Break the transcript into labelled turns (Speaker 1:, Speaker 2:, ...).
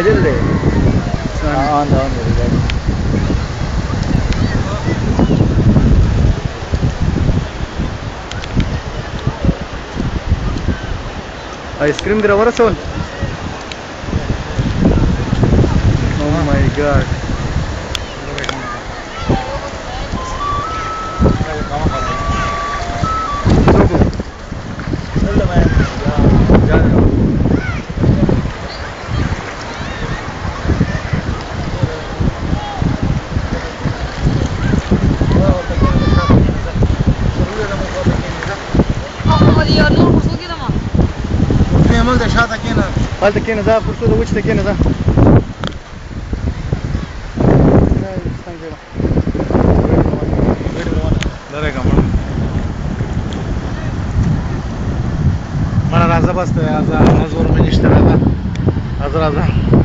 Speaker 1: middle there.
Speaker 2: On the middle.
Speaker 1: Ice cream there was on. Oh my god. هلته کېنه دا فرصو د وچ ته کېنه دا مړه راځه بس ته راځه زور مې نشته راځه راځه